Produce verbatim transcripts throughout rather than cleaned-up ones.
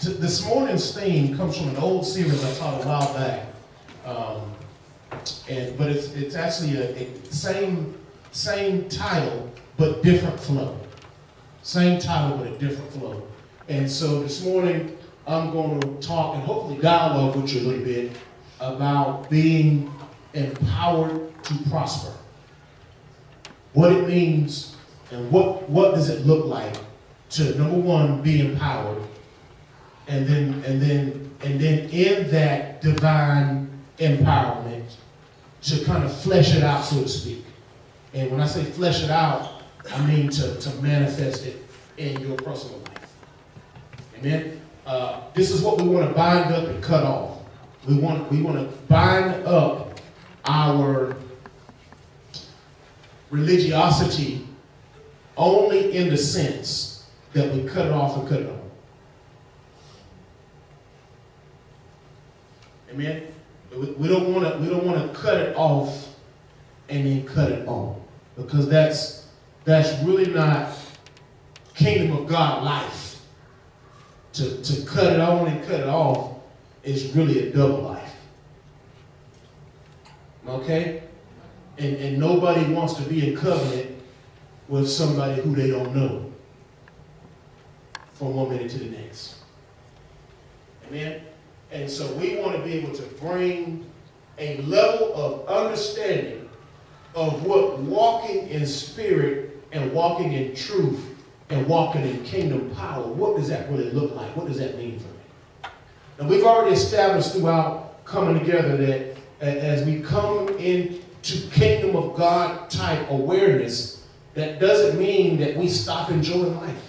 to, this morning's theme comes from an old series I taught a while back. Um, and, but it's, it's actually a, a same, same title, but different flow. Same title, but a different flow. And so this morning, I'm going to talk and hopefully dialogue with you a little bit about being empowered to prosper. What it means and what, what does it look like to, number one, be empowered, and then, and then, and then in that divine empowerment to kind of flesh it out, so to speak. And when I say flesh it out, I mean to, to manifest it in your personal life. Amen? Uh, this is what we want to bind up and cut off. We want, we want to bind up our religiosity only in the sense that we cut it off and cut it off. Amen? We don't want to we don't want to cut it off and then cut it on, because that's that's really not kingdom of God life. To, to cut it on and cut it off is really a double life. Okay? And, and nobody wants to be in covenant with somebody who they don't know from one minute to the next. Amen? And so we want to be able to bring a level of understanding of what walking in spirit and walking in truth and walking in kingdom power, what does that really look like? What does that mean for me? Now, we've already established throughout coming together that as we come into kingdom of God type awareness, that doesn't mean that we stop enjoying life.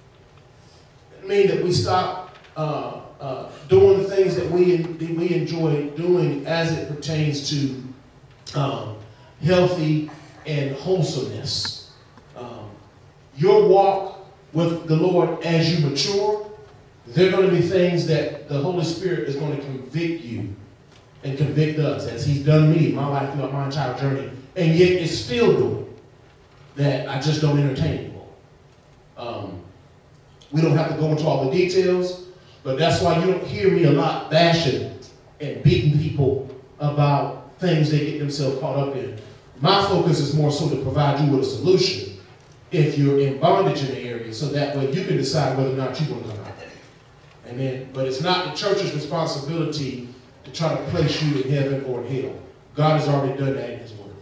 It means that we stop uh, uh, doing the things that we, that we enjoy doing as it pertains to um, healthy and wholesomeness. Um, your walk with the Lord as you mature, there are going to be things that the Holy Spirit is going to convict you and convict us, as he's done me, my life throughout my entire journey, and yet it's still doing that I just don't entertain anymore. Um, we don't have to go into all the details, but that's why you don't hear me a lot bashing and beating people about things they get themselves caught up in. My focus is more so to provide you with a solution if you're in bondage in the area, so that way you can decide whether or not you want to come out. Amen. But it's not the church's responsibility to try to place you in heaven or in hell. God has already done that in his word.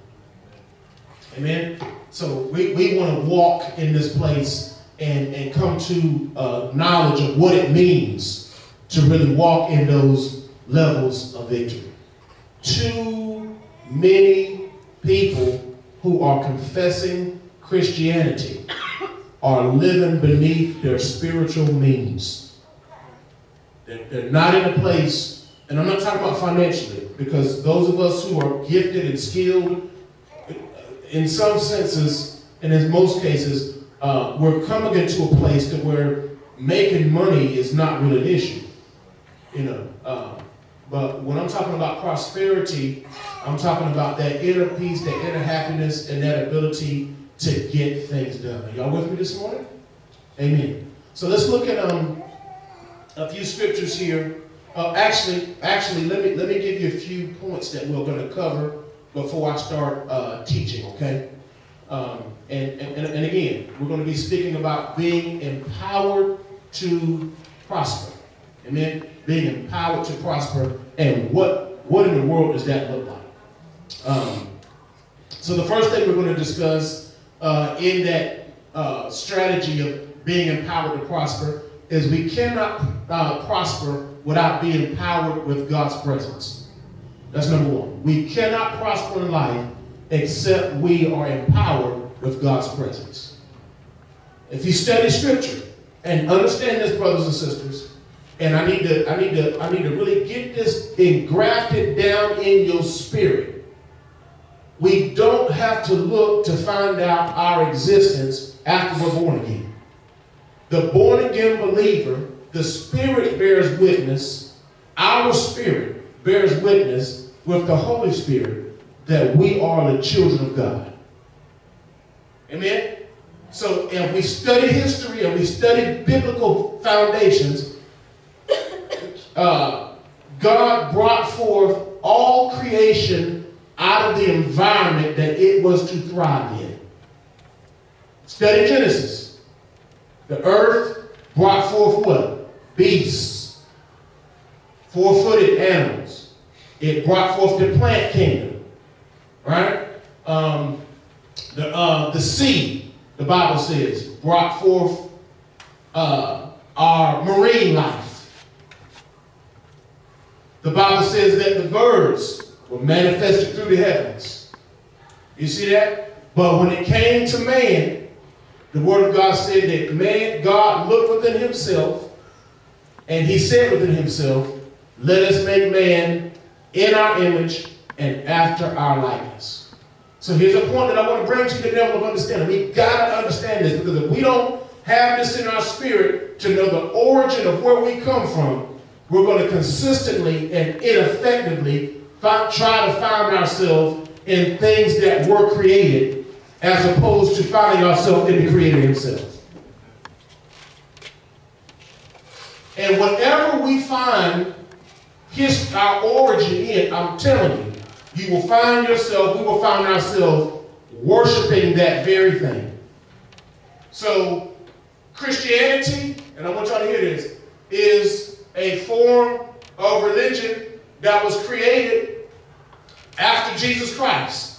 Amen. So we, we want to walk in this place and, and come to uh, knowledge of what it means to really walk in those levels of victory. Too many people who are confessing Christianity are living beneath their spiritual means. They're, they're not in a place, and I'm not talking about financially, because those of us who are gifted and skilled, in some senses, and in most cases, uh, we're coming into a place to where making money is not really an issue. You know, uh, but when I'm talking about prosperity, I'm talking about that inner peace, that inner happiness, and that ability to get things done. Are y'all with me this morning? Amen. So let's look at um, a few scriptures here. Uh, actually, actually, let me let me give you a few points that we're going to cover before I start uh, teaching. Okay. Um, and, and and again, we're going to be speaking about being empowered to prosper. Amen. Being empowered to prosper, and what what in the world does that look like? Um, so the first thing we're going to discuss Uh, in that uh, strategy of being empowered to prosper is we cannot uh, prosper without being empowered with God's presence. That's number one. We cannot prosper in life except we are empowered with God's presence. If you study Scripture and understand this, brothers and sisters, and I need to, I need to, I need to really get this engrafted down in your spirit. We don't have to look to find out our existence after we're born again. The born again believer, the Spirit bears witness, our spirit bears witness with the Holy Spirit that we are the children of God. Amen? So if we study history and we study biblical foundations, uh, God brought forth all creation out of the environment that it was to thrive in. Study Genesis. The earth brought forth what? Beasts. Four-footed animals. It brought forth the plant kingdom. Right? Um, the, uh, the sea, the Bible says, brought forth uh, our marine life. The Bible says that the birds were manifested through the heavens. You see that? But when it came to man, the Word of God said that man, God looked within himself, and he said within himself, let us make man in our image and after our likeness. So here's a point that I want to bring to you, the level of understanding. We've got to understand this, because if we don't have this in our spirit to know the origin of where we come from, we're going to consistently and ineffectively try to find ourselves in things that were created, as opposed to finding ourselves in the Creator himself. And whatever we find his, our origin in, I'm telling you, you will find yourself, we will find ourselves worshiping that very thing. So Christianity, and I want y'all to hear this, is a form of religion that was created after Jesus Christ.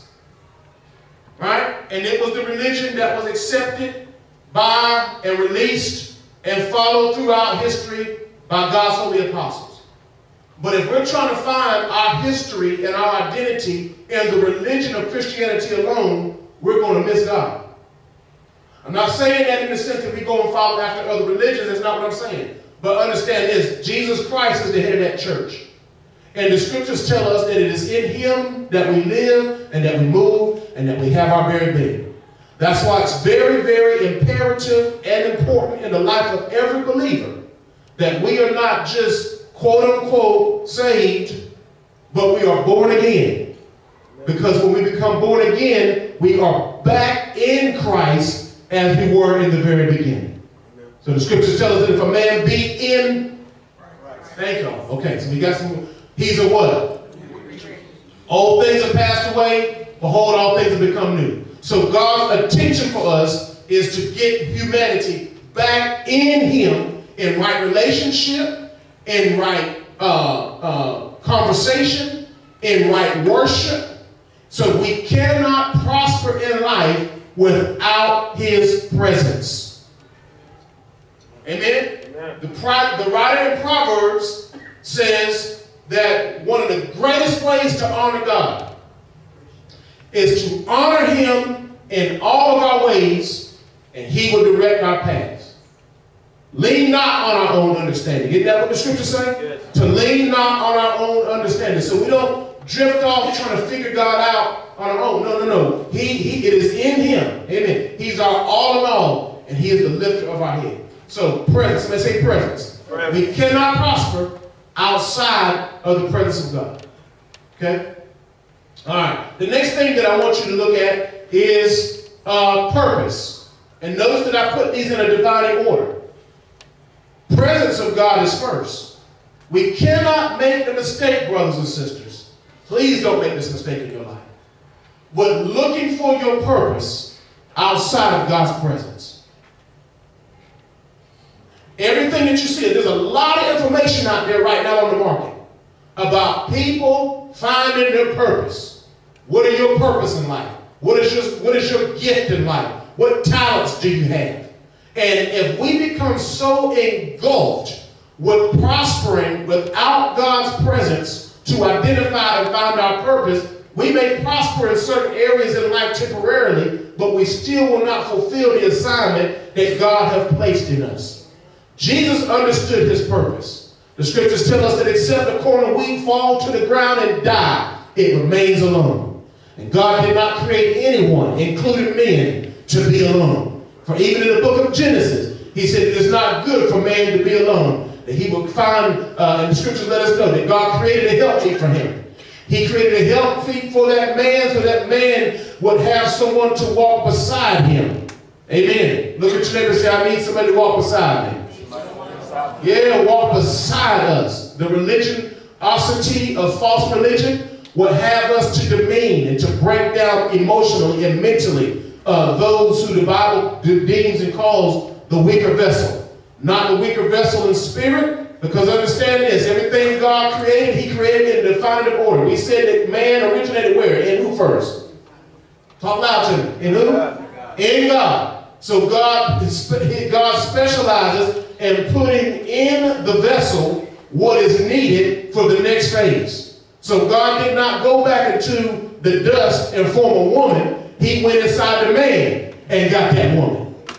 Right? And it was the religion that was accepted by and released and followed throughout history by God's holy apostles. But if we're trying to find our history and our identity in the religion of Christianity alone, we're going to miss God. I'm not saying that in the sense that we go and follow after other religions. That's not what I'm saying. But understand this, Jesus Christ is the head of that church. And the scriptures tell us that it is in him that we live and that we move and that we have our very being. That's why it's very, very imperative and important in the life of every believer that we are not just quote unquote saved, but we are born again. Because when we become born again, we are back in Christ as we were in the very beginning. So the scriptures tell us that if a man be in, thank you. Okay, so we got some. He's a what? Old things have passed away. Behold, all things have become new. So God's attention for us is to get humanity back in him, in right relationship, in right uh, uh, conversation, in right worship. So we cannot prosper in life without his presence. Amen? Amen. The, the writer in Proverbs says that one of the greatest ways to honor God is to honor him in all of our ways, and he will direct our paths. Lean not on our own understanding. Isn't that what the scripture says? Yes. To lean not on our own understanding. So we don't drift off trying to figure God out on our own. No, no, no. He, he, it is in him. Amen. He's our all in all, and he is the lifter of our head. So presence. Let's say presence. Presence. We cannot prosper outside of the presence of God. Okay? All right. The next thing that I want you to look at is uh, purpose. And notice that I put these in a dividing order. Presence of God is first. We cannot make the mistake, brothers and sisters. Please don't make this mistake in your life. But looking for your purpose outside of God's presence. Everything that you see, there's a lot of information out there right now on the market about people finding their purpose. What are your purpose in life? What is your, what is your gift in life? What talents do you have? And if we become so engulfed with prospering without God's presence to identify and find our purpose, we may prosper in certain areas in life temporarily, but we still will not fulfill the assignment that God has placed in us. Jesus understood his purpose. The scriptures tell us that except the corn of wheat fall to the ground and die, it remains alone. And God did not create anyone, including men, to be alone. For even in the book of Genesis, he said it is not good for man to be alone. That he will find, uh, and the scriptures let us know that God created a helpmeet for him. He created a helpmeet for that man so that man would have someone to walk beside him. Amen. Look at your neighbor and say, I need somebody to walk beside me. Yeah, walk beside us. us. The religiosity of false religion would have us to demean and to break down emotionally and mentally uh, those who the Bible deems and calls the weaker vessel. Not the weaker vessel in spirit, because understand this, everything God created, he created in a definitive order. We said that man originated where? In who first? Talk loud to me. In who? God. In God. So God, God specializes in putting in the vessel what is needed for the next phase. So God did not go back into the dust and form a woman. He went inside the man and got that woman.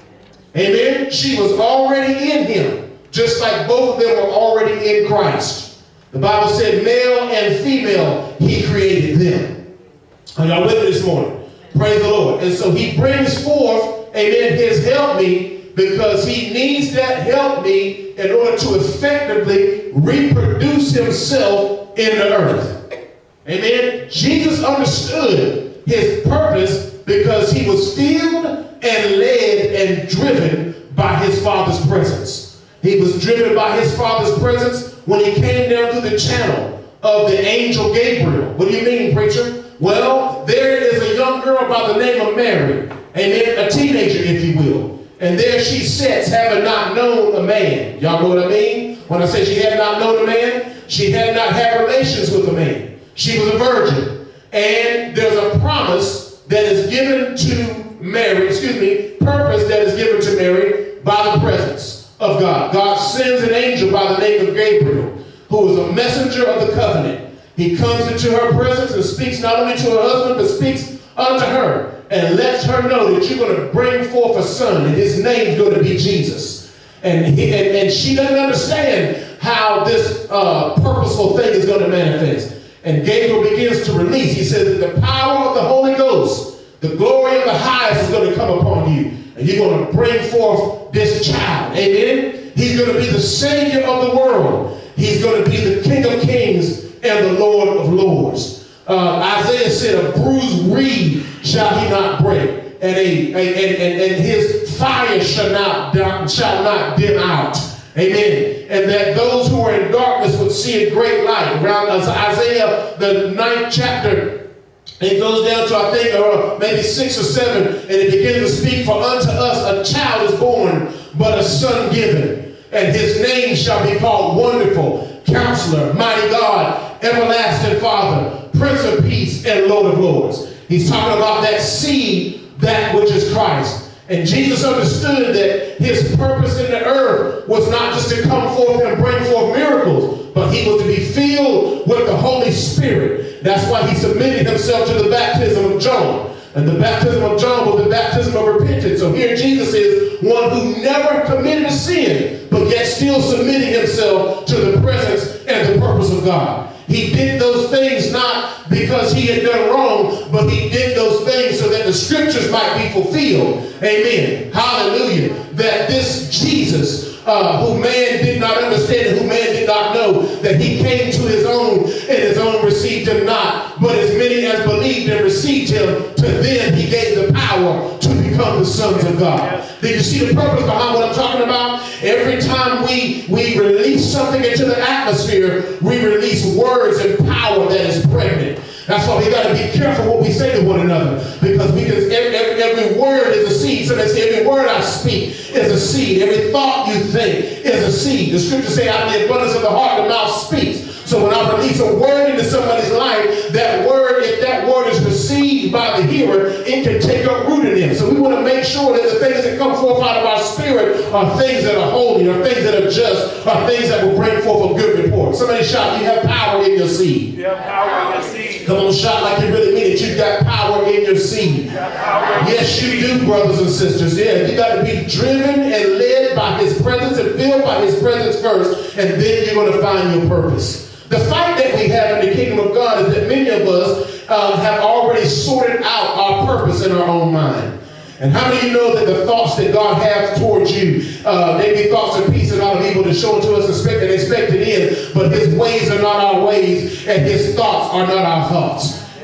Amen? She was already in him, just like both of them were already in Christ. The Bible said male and female, he created them. Are y'all with me this morning? Praise the Lord. And so he brings forth, amen, his helpmeet, because he needs that helpmeet in order to effectively reproduce himself in the earth. Amen? Jesus understood his purpose because he was filled and led and driven by his Father's presence. He was driven by his Father's presence when he came down through the channel of the angel Gabriel. What do you mean, preacher? Well, there is a young girl by the name of Mary, amen, a teenager, if you will. And there she sits, having not known a man. Y'all know what I mean? When I say she had not known a man, she had not had relations with a man. She was a virgin. And there's a promise that is given to Mary, excuse me, purpose that is given to Mary by the presence of God. God sends an angel by the name of Gabriel, who is a messenger of the covenant. He comes into her presence and speaks not only to her husband, but speaks unto her and lets her know that you're going to bring forth a son, and his name's going to be Jesus. And, he, and, and she doesn't understand how this uh, purposeful thing is going to manifest. And Gabriel begins to release. He says that the power of the Holy Ghost, the glory of the highest, is going to come upon you. And you're going to bring forth this child. Amen? He's going to be the Savior of the world. He's going to be the King of kings and the Lord of lords. Uh, Isaiah said, a bruised reed shall he not break, and, a, a, and, and, and his fire shall not, shall not dim out. Amen. And that those who are in darkness would see a great light. Around Isaiah, the ninth chapter, it goes down to, I think, uh, maybe six or seven, and it begins to speak, for unto us a child is born, but a son given, and his name shall be called Wonderful, Counselor, Mighty God, Everlasting Father, Prince of Peace, and Lord of Lords. He's talking about that seed, that which is Christ. And Jesus understood that his purpose in the earth was not just to come forth and bring forth miracles, but he was to be filled with the Holy Spirit. That's why he submitted himself to the baptism of John. And the baptism of John was the baptism of repentance. So here Jesus is one who never committed a sin, but yet still submitting himself to the presence and the purpose of God. He did those things not because he had done wrong, but he did those things so that the scriptures might be fulfilled. Amen. Hallelujah. That this Jesus, uh, who man did not understand and who man did not know, that he came to his own and his own received him not. But as many as believed and received him, to them he gave the power to become the sons of God. Did you see the purpose behind what I'm talking about? Every time we, we release something into the atmosphere, we release words and power that is pregnant. That's why we got to be careful what we say to one another, because we can, every, every, every word is a seed. So they say every word I speak is a seed. Every thought you think is a seed. The scriptures say out of the abundance of the heart the mouth speaks. So when I release a word into somebody's life, that word, if that word is received by the hearer, it can take up root in them. So we want to make sure that the things that come forth out of our spirit are things that are holy, are things that are just, are things that will bring forth a good report. Somebody shout, you have power in your seed. You have power in your seed. Come on, shout like you really mean it. You've got power in your seed. Yes, you do, brothers and sisters. Yeah, you got to be driven and led by his presence and filled by his presence first, and then you're going to find your purpose. The fight that we have in the kingdom of God is that many of us uh, have already sorted out our purpose in our own mind. And how many of you know that the thoughts that God has towards you, uh, they be thoughts of peace and not of evil to show to us expect and expected in, but his ways are not our ways, and his thoughts are not our thoughts.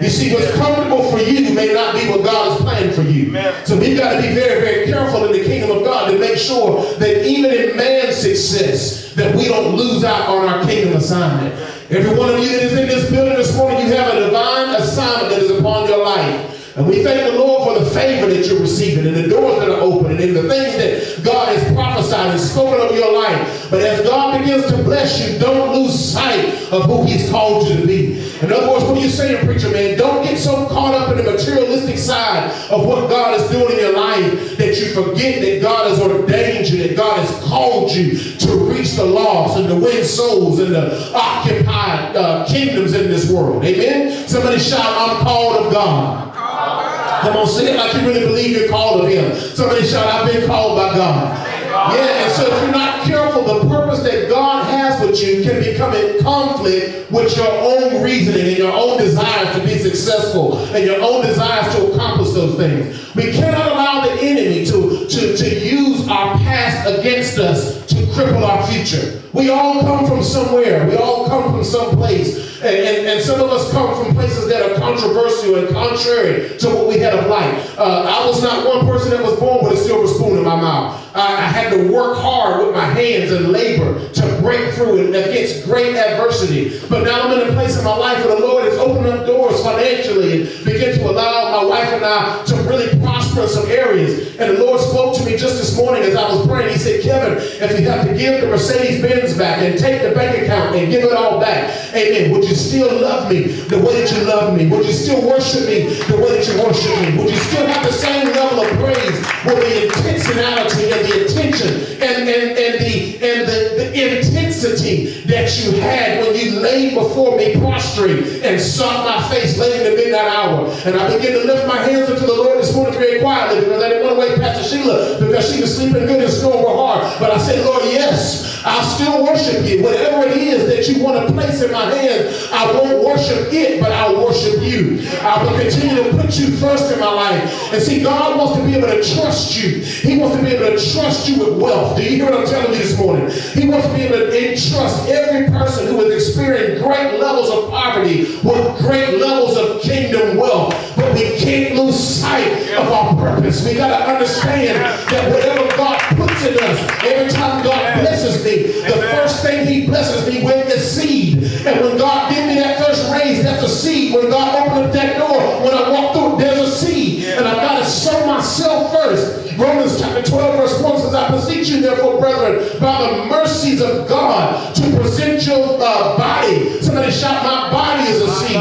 You see, what's comfortable for you may not be what God has planned for you. So we've got to be very, very careful in the kingdom of God to make sure that even in man's success, that we don't lose out on our kingdom assignment. Every one of you that is in this building this morning, you have a divine assignment that is upon your life. And we thank the Lord for the favor that you're receiving and the doors that are opening and the things that God has prophesied and spoken over your life. But as God begins to bless you, don't lose sight of who he's called you to be. In other words, what are you saying, preacher man? Don't get so caught up in the materialistic side of what God is doing in your life that you forget that God has ordained you, that God has called you to reach the lost and to win souls and to occupy uh, kingdoms in this world. Amen? Somebody shout, I'm called of God. Come on, say it like you really believe you're called of him. Somebody shout, I've been called by God. Yeah, and so if you're not careful, the purpose that God has with you can become in conflict with your own reasoning and your own desires to be successful and your own desires to accomplish those things. We cannot allow the enemy to, to, to use our past against us to cripple our future. We all come from somewhere. We all come from some place. And, and, and some of us come from places that are controversial and contrary to what we had of life. Uh, I was not one person that was born with a silver spoon in my mouth. I, I had to work hard with my hands and labor to break through it against great adversity. But now I'm in a place in my life where the Lord has opened up doors financially and began to allow my wife and I to really prosper in some areas. And the Lord spoke to me just this morning as I was praying. He said, Kevin, if you have to give the Mercedes-Benz back and take the bank account and give it all back, amen, would you still love me the way that you love me? Would you still worship me the way that you worship me? Would you still have the same level of praise with the intentionality and the attention and, and, and, the, and the, the intensity that you had when you laid before me prostrate and sought my face late in the midnight hour? And I began to lift my hands unto the Lord this morning very quietly because I didn't want to wake Pastor Sheila because she was sleeping good and snoring real hard. But I said, Lord, yes, I'll still worship you. Whatever it is that you want to place in my hands, I won't worship it, but I'll worship you. I will continue to put you first in my life. And see, God wants to be able to trust you. He wants to be able to trust you with wealth. Do you hear what I'm telling you this morning? He wants to be able to entrust every person who has experienced great levels of poverty with great levels of kingdom wealth. But we can't lose sight of our purpose. We got to understand that whatever God puts in us, every time God blesses me, the first thing he blesses me with is seed. And when God gives me that first raise, that's a seed. When God opens up that door, when I walk through, there's a seed. And I've got to sow myself first. Romans chapter twelve verse one says, I beseech you therefore, brethren, by the mercies of God, to present your uh, body. Somebody shout, my body is a seed.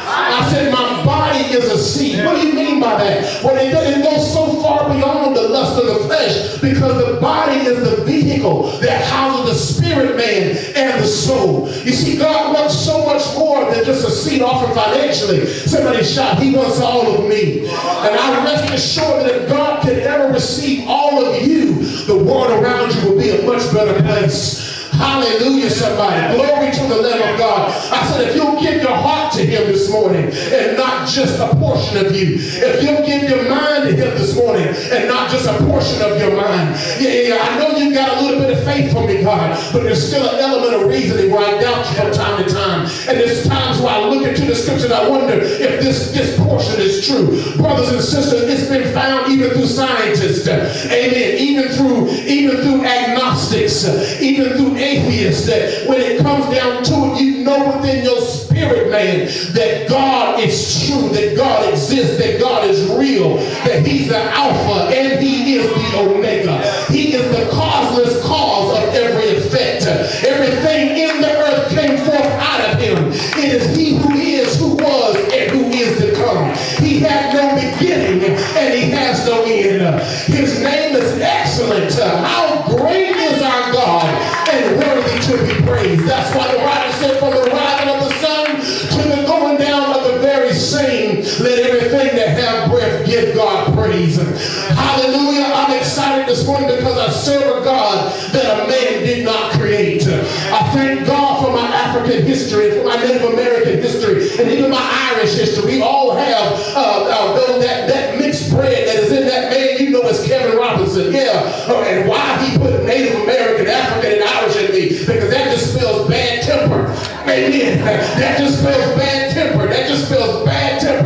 I said, my body is a seed. What do you mean by that? Well, it, it goes so far beyond the lust of the flesh because the body is the vehicle that houses the spirit man and the soul. You see, God wants so much more than just a seed offering financially. Somebody shout, he wants all of me. And I rest assured that if God can ever receive all of you, the world around you will be a much better place. Hallelujah, somebody. Glory to the Lamb of God. I said, if you'll give your heart to him this morning and not just a portion of you. If you'll give your mind to him this morning and not just a portion of your mind. Yeah, yeah, I know you got a little bit of faith from me, God, but there's still an element of reasoning where I doubt you from time to time. And there's times where I look into the scripture and I wonder if this, this portion is true. Brothers and sisters, it's been found even through scientists. Amen. Even through, even through agnostics. Even through atheists, that when it comes down to it, you know within your spirit, man, that God is true, that God exists, that God is real, that he's the Alpha and he is the Omega. He is the causeless cause of every effect. Everything in the earth came forth out of him. It is he who is, who was, and who is to come. He had no beginning and he has no end. His name is excellent. How great is our God and worthy to be praised. That's why the writer said, from the rising of the sun to the going down of the very same, let everything that have breath give God praise. Hallelujah. I'm excited this morning because I serve a God that a man did not create. I thank God for my African history, for my Native American history, and even my Irish history. We all have uh, uh, that, that mixed bread that is in that man you know as Kevin Robinson. Yeah. And why he put Native American, African, and Irish in me? Because that just spells bad temper. Amen. That just spells bad temper. That just spells bad temper.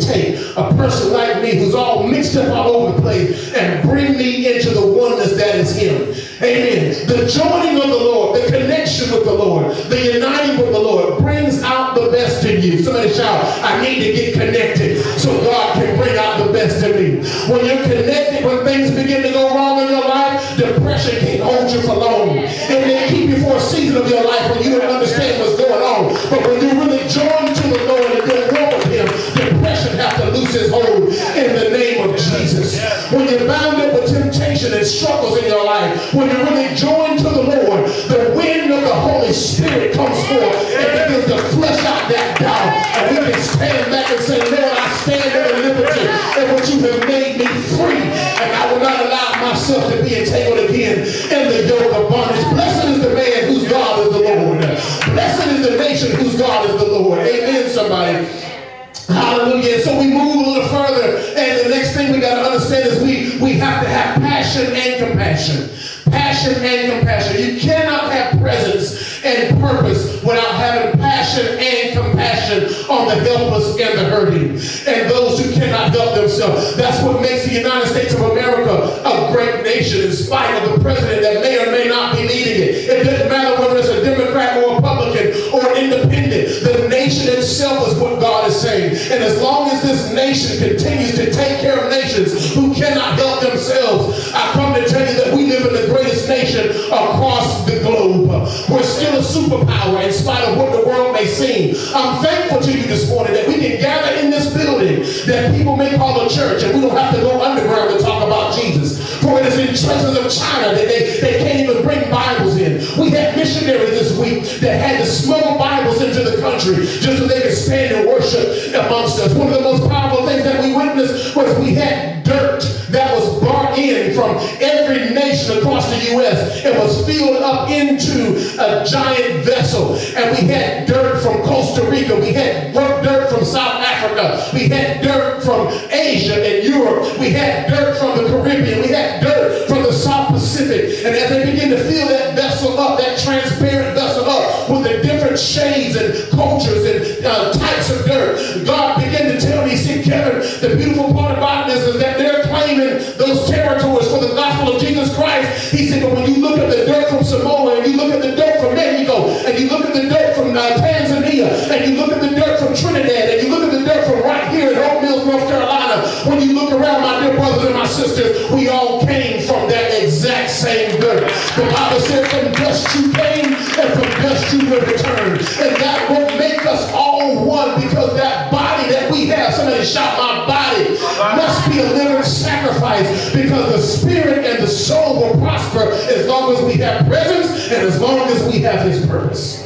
take a person like me who's all mixed up all over the place and bring me into the oneness that is him. Amen. The joining of the Lord, the connection with the Lord, the uniting with the Lord brings out the best in you. Somebody shout, I need to get connected so God can bring out the best in me. When you're connected, when things begin to go wrong in your life, depression can't hold you for long. It may keep you for a season of your life when you don't understand what's going on. But when you really join to the Lord and go walk with him, depression has to lose its hold in the name of Jesus. When you're bound up with temptation and struggles in your life, when you really join to the Lord, the wind of the Holy Spirit comes forth and begins to flush out that doubt. And we can stand back and say, Lord, I stand in the liberty and what you have made me free. And I will not allow myself to be entangled again in the yoke of bondage. Blessed is the man whose God is the Lord. Blessed is the nation whose God is the Lord. Amen, somebody. Hallelujah. So we move a little further, and the next thing we got to understand is we, we have to have passion and compassion. Passion and compassion. You cannot have presence and purpose without having passion and compassion on the helpless and the hurting and those who cannot help themselves. That's what makes the United States of America a great nation in spite of the president that may or may not be leading it. It doesn't matter whether it's a Democrat or Republican or independent. The nation itself is what God is saying. And as long as this nation continues to take care of nations who cannot help themselves, I come to tell you that we live in the greatest nation across the globe. We're still a superpower in spite of what the world may seem. I'm thankful to you this morning that we can gather in this building that people may call a church, and we don't have to go underground to talk about Jesus. For it is in places of China that they, they can't even bring Bibles in. We had missionaries this week that had to smuggle Bibles into the country just so they could stand and worship amongst us. One of the most powerful things that we witnessed was we had dirt that was brought in from every nation across the U S and was filled up into a giant vessel. And we had dirt from Costa Rica. We had dirt from South Africa. We had dirt from Asia and Europe. We had dirt from the Caribbean. We had dirt from the South Pacific. And as they begin to fill that vessel up, that transparent vessel up with the different shades and cultures and uh, types of dirt, God began to tell me, see, Kevin, the beautiful part about this is that they're claiming those territories for the gospel of Jesus Christ. He said, but when you look at the dirt from Samoa, and you look at the dirt from Mexico, and you look at the dirt from uh, Tanzania, and you look at the dirt from Trinidad, and you look at the dirt from right here in Oak Mills, North Carolina, when you look around, my dear brothers and my sisters, we all came from that exact same dirt. The Bible said, from dust you came, and from dust you will return. And that will make us all one, because that body that we have, somebody shout, my body must be a living sacrifice, because the spirit and the soul will prosper as long as we have presence and as long as we have his purpose.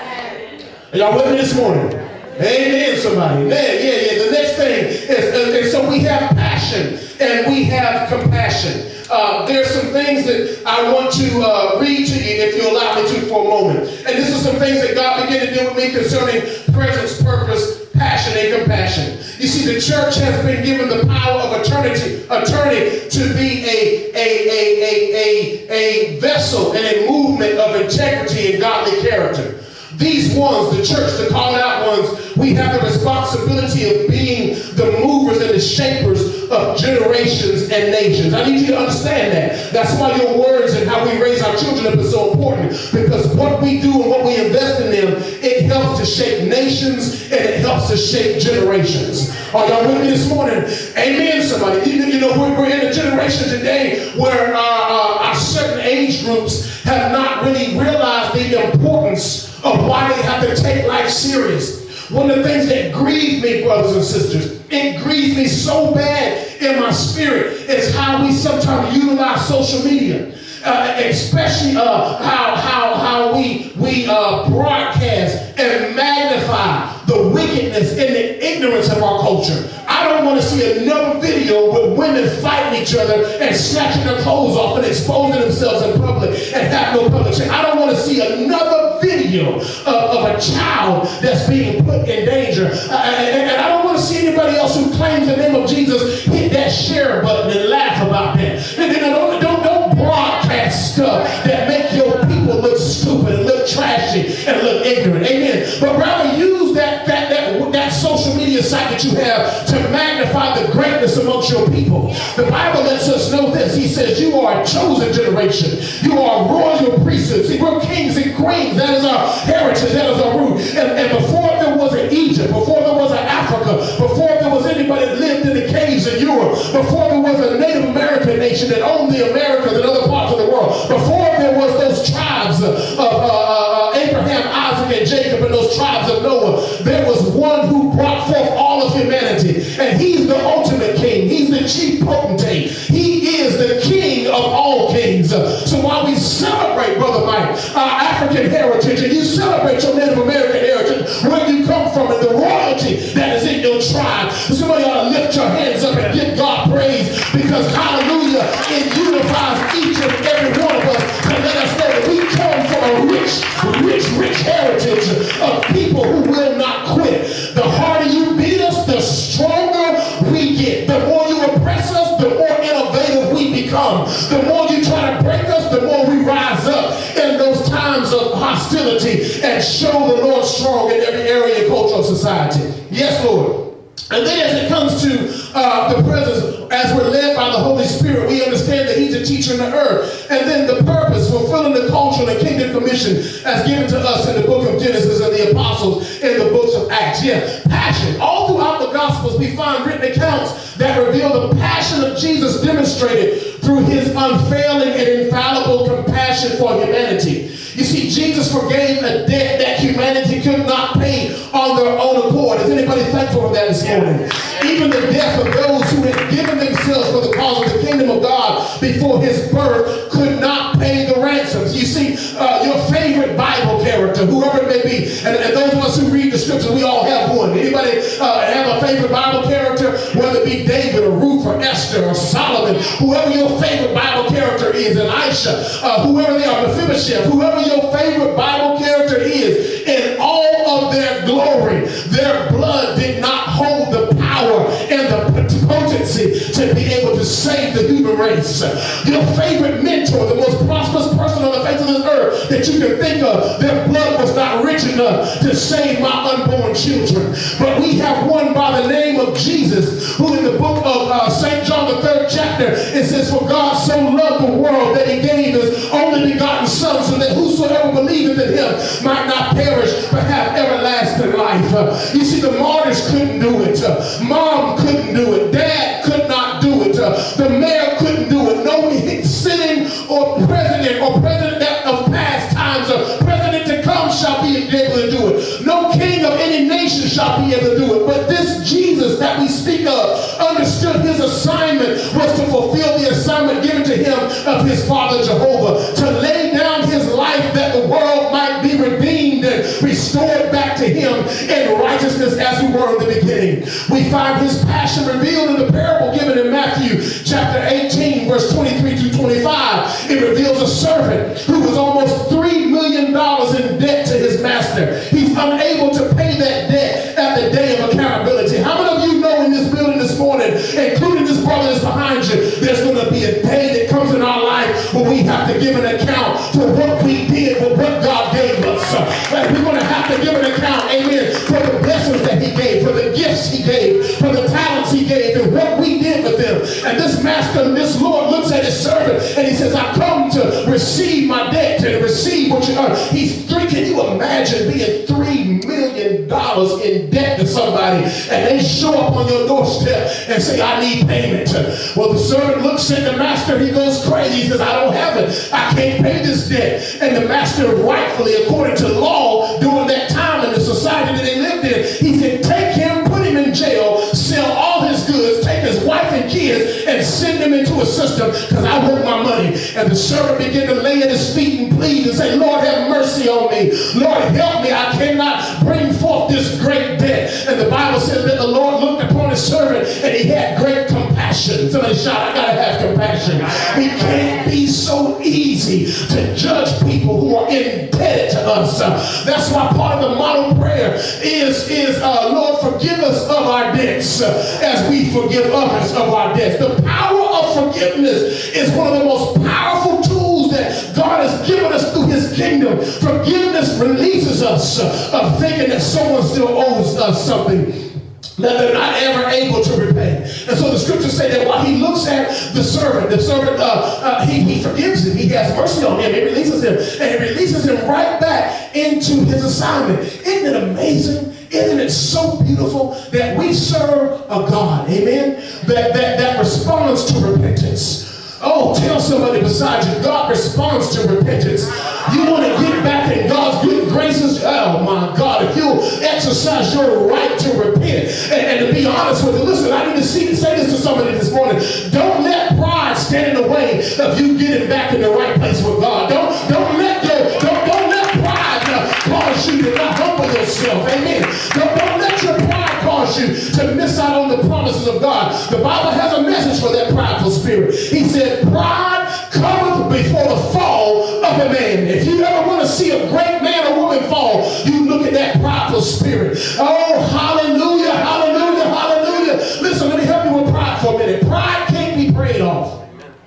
Are y'all with me this morning? Amen, somebody. Man, yeah, yeah. The next thing is, uh, and so we have passion and we have compassion. Uh, there's some things that I want to uh, read to you, if you allow me to, for a moment. And this is some things that God began to do with me concerning presence, purpose, passion, and compassion. You see, the church has been given the power of eternity, eternity to be a, a, a, a, a, a vessel and a movement of integrity and godly character. These ones, the church, the called out ones, we have the responsibility of being the movers and the shapers of generations and nations. I need you to understand that. That's why your words and how we raise our children up is so important, because what we do and what we invest in them, it helps to shape nations and it helps to shape generations. Are y'all with me this morning? Amen, somebody. You, you know, we're, we're in a generation today where uh, uh, our certain age groups have not really realized the importance of why they have to take life serious. One of the things that grieves me, brothers and sisters, it grieves me so bad in my spirit, is how we sometimes utilize social media. Uh, especially uh, how how how we we uh, broadcast and magnify the wickedness and the ignorance of our culture. I don't want to see another video with women fighting each other and snatching their clothes off and exposing themselves in public and have no public shame. I don't want to see another video of, of a child that's being put in danger. Uh, and, and I don't want to see anybody else who claims the name of Jesus hit that share button and laugh about that. And, and don't, don't, don't broadcast stuff that make your people look stupid and look trashy and look ignorant. Amen. But rather use that, that, that, that social media site that that you have to magnify the greatness amongst your people. The Bible lets us know this. He says you are a chosen generation. You are royal priesthoods. See, we're kings and queens. That is our heritage. That is our root. And, and before there was an Egypt, before there was an Africa, before there was anybody that lived in the caves in Europe, before there was a Native American nation that owned the Americas and other parts of the world, before there was those tribes of uh, uh, Abraham, Isaac, and Jacob, and those tribes of Noah, there was one who brought forth all of humanity. And he's the ultimate king. He's the chief potentate. He is the king of all kings. So while we celebrate, Brother Mike, our African heritage, and you celebrate your Native American heritage, where you come from, and the royalty that is in your tribe, somebody ought to lift your hands up and give God praise, because hallelujah, it unifies each and every one of us to let us know that we come from a rich, rich, rich heritage of people who will not quit. The harder you beat us, the stronger we get. The more you oppress us, the more innovative we become. The more you try to break us, the more we rise up in those times of hostility and show the Lord strong in every area and culture of society. Yes, Lord. And then as it comes to uh, the presence, as we're led by the Holy Spirit, we understand that he's a teacher in the earth. And then the purpose, fulfilling the culture and the kingdom commission as given to us in the book of Genesis and the apostles in the books of Acts. Yeah, passion. All throughout the Gospels, we find written accounts that reveal the passion of Jesus demonstrated through his unfailing and infallible compassion for humanity. You see, Jesus forgave a debt that humanity could not pay on their own accord. Is anybody thankful for that this morning? Even the death of those who had given themselves for the cause of the kingdom of God before his birth could not pay the ransoms. You see, uh, your favorite Bible character, whoever it may be, and, and those of us who read the scriptures, we all have one. Anybody uh, have a favorite Bible character, whether it be David or Ruth or Esther or Solomon, whoever your favorite Bible character is, Elisha, uh, whoever they are, Mephibosheth, whoever your favorite Bible character is, in all of their glory, their blood did not hold the power and the potency to be able to save the human race. Your favorite mentor, the most prosperous person on the face of this earth that you can think of, their blood was not rich enough to save my unborn children. But we have one by the name of Jesus, who in the book of uh, Saint John, the third chapter, it says, for God so loved the world that he gave his only begotten Son, so that whosoever believeth in him might not perish but have everlasting life. Uh, you see, the martyrs couldn't do it. Uh, Mom couldn't do it. Dad could not do it. Uh, the mayor couldn't do it. No sitting or president or president of past times or president to come shall be able to do it. No king of any nation shall be able to do it. But this Jesus that we speak of understood his assignment was to fulfill the assignment given to him of his Father Jehovah, to lay down his life that the world might be redeemed and restored back to him in righteousness as we were in the beginning. We find his passion revealed in the parable given in Matthew chapter eighteen, verse twenty-three through twenty-five. It reveals a servant who was almost three million dollars in debt to his master. He's unable to pay that debt at the day of accountability. How many of you know in this building this morning, including this brother that's behind you, there's going to be a day that comes in our life where we have to give an account for what we did, for what God gave us. And we're going to have to give an account, amen, for the blessings that he gave, for the gifts he gave, for the talents he gave, and what we did with them. And this master, this Lord looks at his servant and he says, I come to receive my debt and receive what you earn. He's three, can you imagine being three million dollars in debt to somebody and they show up on your doorstep and say, I need payment? Well, the servant looks at the master, he goes crazy. He says, I don't have it. I can't pay this debt. And the master, rightfully, according to law, during that time in the society that they lived in, he said, take him, put him in jail, sell all his goods, take his wife and kids, and send them into a system because I want my money. And the servant began to lay at his feet and plead and say, Lord, have mercy on me. Lord, help me. I cannot bring forth this great debt. And the Bible says that the Lord looked upon his servant and he had great compassion. Somebody shout, I gotta have compassion. We can't be so easy to judge people who are indebted to us. Uh, that's why part of the model prayer is, is uh, Lord, forgive us of our debts uh, as we forgive others of our debts. The power of forgiveness is one of the most powerful tools that God has given us through his kingdom. Forgiveness releases us uh, of thinking that someone still owes us something. that they're not ever able to repay. And so the scriptures say that while he looks at the servant, the servant, uh, uh, he, he forgives him. He has mercy on him. He releases him. And he releases him right back into his assignment. Isn't it amazing? Isn't it so beautiful that we serve a God, amen, that, that, that responds to repentance? Oh, tell somebody beside you, God responds to repentance. You want to get back in God's good graces? Oh, my God, if you exercise your right to repent. And, and to be honest with you, listen, I need to see, say this to somebody this morning. Don't let pride stand in the way of you getting back in the right place with God. Don't, don't, let, your, don't, don't let pride uh, cause you to not humble yourself. Amen. Don't, don't let your pride cause you to miss out on the promises of God. The Bible has a message for that prideful spirit. He said, pride cometh before the fall of a man. If you ever want to see a great man or woman fall, you look at that prideful spirit. Oh, hallelujah, hallelujah, hallelujah. Listen, let me help you with pride for a minute. Pride can't be prayed off.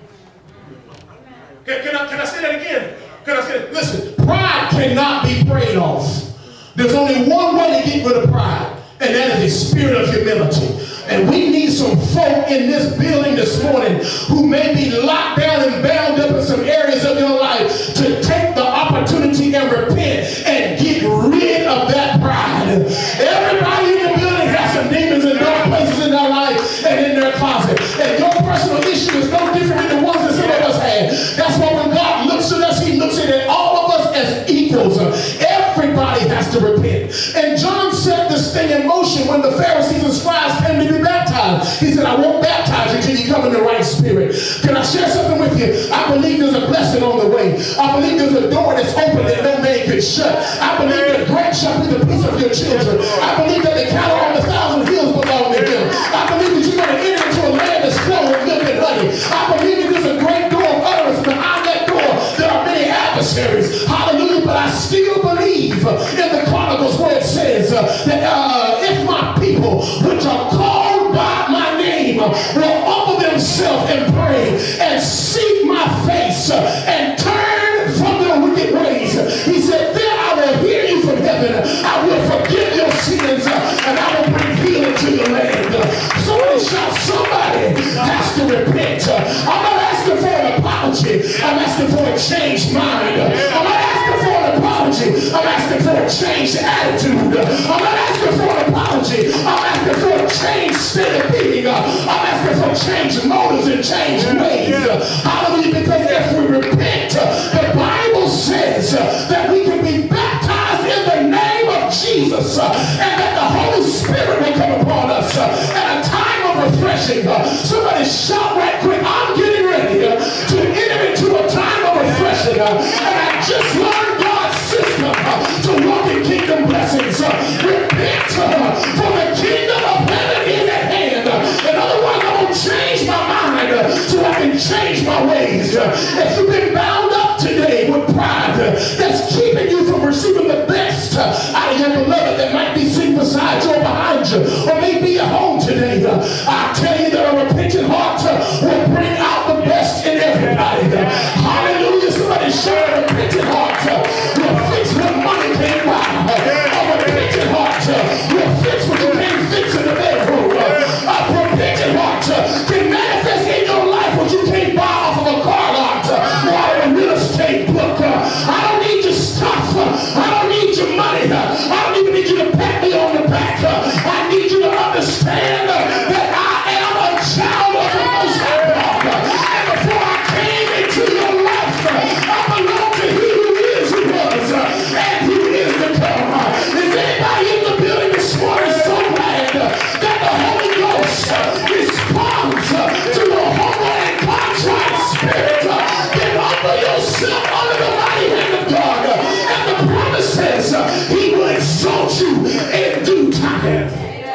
Can, can, I, can I say that again? Can I say that? Listen, pride cannot be prayed off. There's only one way to get rid of pride, and that is a spirit of humility. And we need some folk in this building this morning who may be locked down and bound up in some areas of your life to take the opportunity and repent and get rid of that pride. Everybody in the building has some demons in dark places in their life and in their closet. And your personal issue is no different than the ones that some of us had. That's why when God looks at us, he looks at all of us as equals. Everybody has to repent. And John set this thing in motion when the Pharisees and scribes came to be baptized. He said, I won't baptize you until you come in the right spirit. Can I share something with you? I believe there's a blessing on the way. I believe there's a door that's open that no man can shut. I believe that great shall be the peace of your children. I believe that the cattle on the thousand hills belong to him. I believe that you're going to enter into a land that's flowing with milk and honey. I believe that there's a great door of utterance. Behind that door, there are many adversaries. Hallelujah. But I still believe in the Chronicles where it says uh, that uh, if my people, which are called by my name, will humble themselves and pray and seek my face uh, and turn from their wicked ways, he said, then I will hear you from heaven. I will forgive your sins uh, and I will bring healing to your land. Uh, somebody shout, somebody has to repent. Uh, I'm not asking for an apology. I'm asking for a changed mind. Uh, I'm not asking for an apology. I'm asking for a changed attitude. I'm not asking for an apology. I'm asking for a changed state of being. I'm asking for changed motives and changed ways. Hallelujah. Because if we repent, the Bible says that we can be baptized in the name of Jesus and that the Holy Spirit will come upon us at a time of refreshing. Somebody shout right quick, I'm getting ready to enter into a time of refreshing. And I just learned God's system to walk in kingdom blessings. Repent, for the kingdom of heaven is at hand. In other words, I'm going to change my mind so I can change my ways. If you've been bound up today with pride that's keeping you from receiving the best out of your beloved that might be sitting beside you or behind you or maybe at home today, I tell you that a repentant heart will bring out the best in everybody. Hallelujah. Somebody shout, a repentant heart will fix what money can't buy. A repentant heart will fix what you can't fix in the bedroom. A repentant heart can manifest in your life what you can't buy off of a car lot or a real estate book. I don't need your stuff. I don't need your money. I don't even need you to pat me on the back. I need you to understand that I am a child of the Most High God. And before I came into your life, I belong to He who is, who was, and who is to come. Is anybody in the building this morning so glad that the Holy Ghost responds to a humble and contrite spirit? Then humble yourself under the mighty hand of God. And the promise says He will exalt you in due time.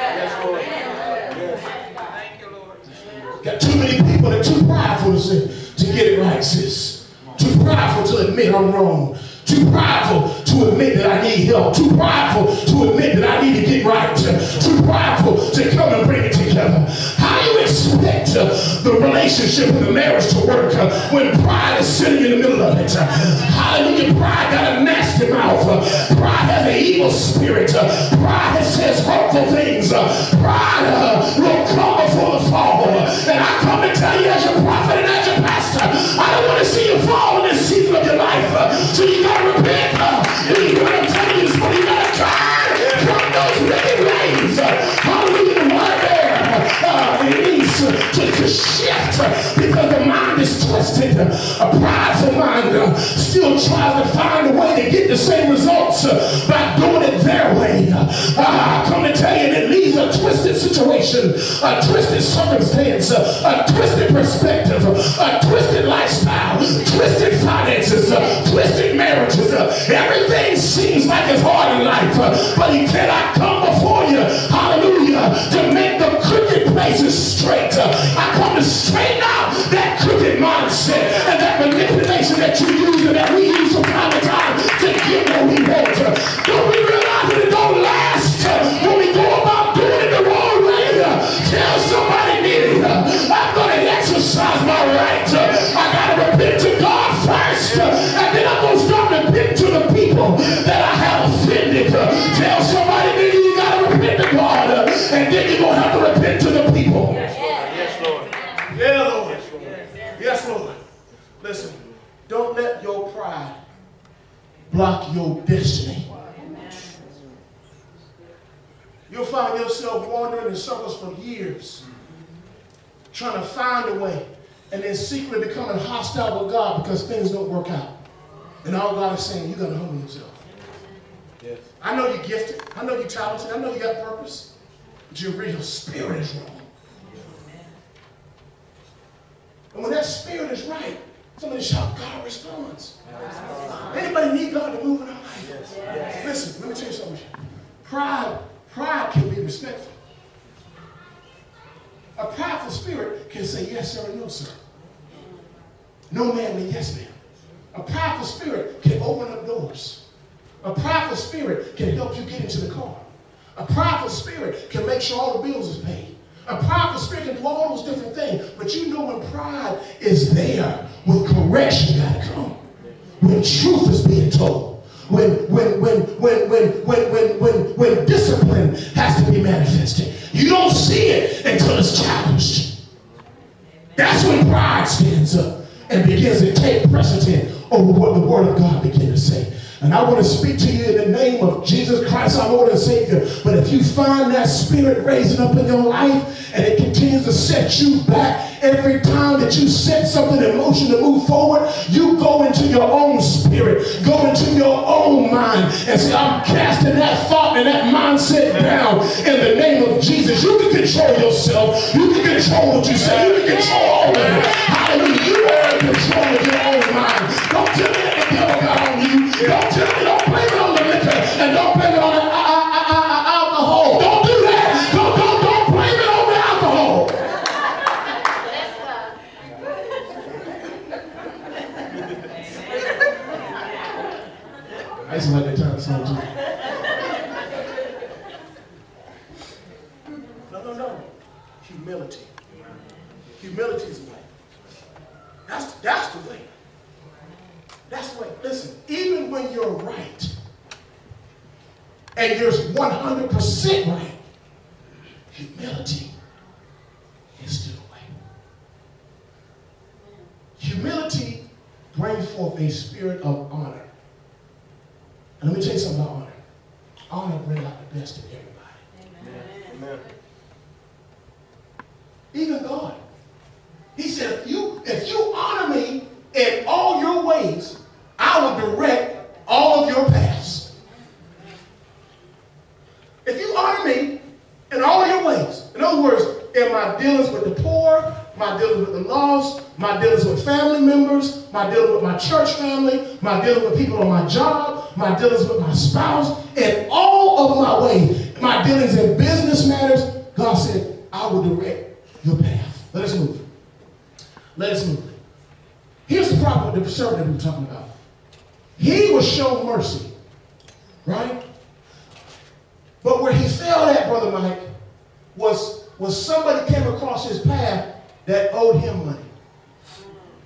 Got too many people that are too prideful to, to get it right, sis. Too prideful to admit I'm wrong. Too prideful to admit that I need help. Too prideful to admit that I need to get right. Too prideful to come and bring it together. How do you expect uh, the relationship and the marriage to work uh, when pride is sitting in the middle of it? Uh, hallelujah. Pride got a nasty mouth. Uh, pride has an evil evil spirit. Pride says hurtful things. Pride uh, will come before the fall. And I come to tell you as your prophet and as your pastor, I don't want to see you fall in this season of your life. So you got to repent. You what I'm telling you is what you got to turn from those wicked ways. Hallelujah. The word there uh, it means to, to, to shift because the mind is twisted. A prideful mind uh, still tries to find a way to get the same results uh, by doing it their way. Uh, I come to tell you, it leaves a twisted situation, a twisted circumstance, uh, a twisted perspective, a twisted lifestyle, twisted finances, uh, twisted marriages. Uh, everything seems like it's hard in life, uh, but he cannot come before you, hallelujah, to make the crooked places straight. Uh, I come to straighten out that crooked mindset and that manipulation that you use and that we use from time to time to get what we want. Uh, don't we realize that it don't last uh, when we go about doing it the wrong way? Uh, tell somebody near uh, I'm going to exercise my right. Uh, I got to repent to God first, uh, and then I'm going to start repenting to the people that I have offended. Uh, tell somebody near you, you got to repent to God, uh, and then you're going to have to repent to the people. Yes, Lord. Yeah, Lord. Yes, Lord. Listen, don't let your pride block your destiny. You'll find yourself wandering in circles for years, trying to find a way, and then secretly becoming hostile with God because things don't work out. And all God is saying, you got to humble yourself. Yes. I know you're gifted. I know you're talented. I know you got purpose. But your real spirit is wrong. And when that spirit is right, somebody shout, God responds. Anybody need God to move in our life? Yes. Yes. Listen, let me tell you something. Pride, pride can be respectful. A prideful spirit can say yes sir and no sir. No ma'am and yes ma'am. A prideful spirit can open up doors. A prideful spirit can help you get into the car. A prideful spirit can make sure all the bills is paid. A prideful spirit can do all those different things. But you know when pride is there, when correction got to come, when truth is being told, when when when when when when when when when discipline has to be manifested, you don't see it until it's challenged. That's when pride stands up and begins to take precedent over what the Word of God begins to say. And I want to speak to you in the name of Jesus Christ, our Lord and Savior. But if you find that spirit raising up in your life and it continues to set you back every time that you set something in motion to move forward, you go into your own spirit, go into your own mind and say, I'm casting that thought and that mindset down in the name of Jesus. You can control yourself. You can control what you say. You can control all of it. Hallelujah. You are in control of your own mind. Don't tell me that the devil got on you. Don't tell me, don't blame it on the liquor, and don't blame it on the uh, uh, uh, uh, alcohol. Don't do that. Don't, don't, don't blame it on the alcohol. I used to like that time of song too. No, no, no. Humility. Humility is the way. That's, that's the way. That's the way. Listen, even when you're right, and you're one hundred percent right, humility is still the way. Humility brings forth a spirit of honor. And let me tell you something about honor. Honor brings out the best in everybody. Amen. Amen. Even God. He said, if you, if you honor me in all your ways, I will direct all of your paths. If you honor me in all of your ways, in other words, in my dealings with the poor, my dealings with the lost, my dealings with family members, my dealings with my church family, my dealings with people on my job, my dealings with my spouse, in all of my ways, my dealings in business matters, God said, I will direct your path. Let us move. Let us move. Here's the problem with the servant that we were talking about. He was shown mercy, right? But where he fell at, Brother Mike, was, was somebody came across his path that owed him money.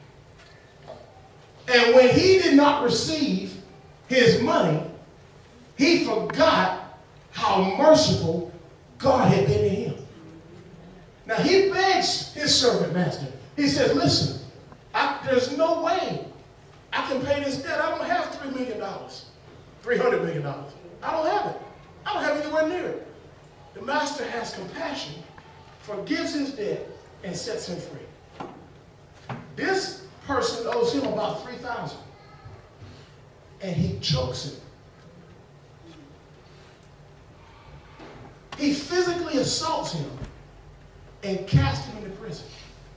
And when he did not receive his money, he forgot how merciful God had been to him. Now he begs his servant master. He says, listen, I, there's no way I can pay this debt. I don't have three million dollars, three hundred million dollars. I don't have it. I don't have anywhere near it. The master has compassion, forgives his debt, and sets him free. This person owes him about three thousand dollars. And he chokes him. He physically assaults him and casts him into prison.